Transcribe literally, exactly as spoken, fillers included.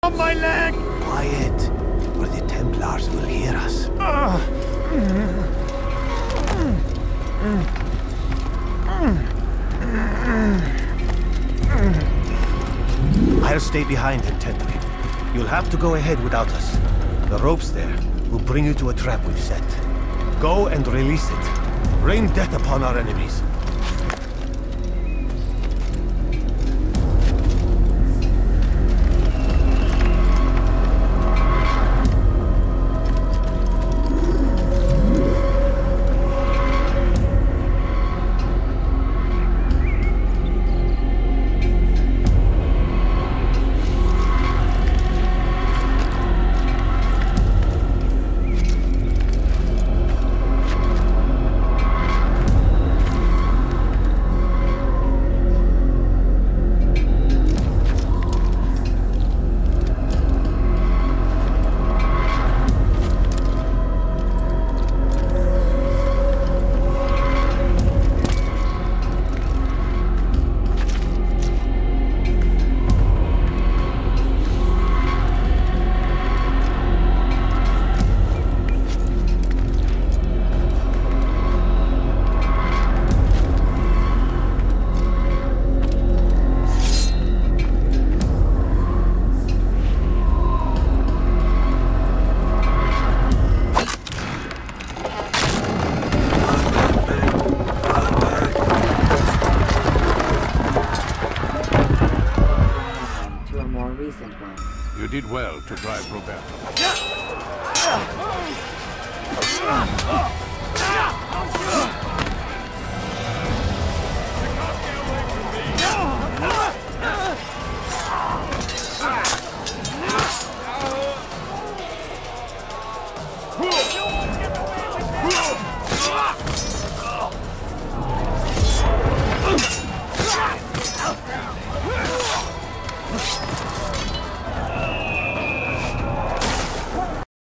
On my leg! Quiet, or the Templars will hear us. I'll stay behind in Tentry. You'll have to go ahead without us. The ropes there will bring you to a trap we've set. Go and release it. Rain death upon our enemies. You did well to drive Roberto. Whoa!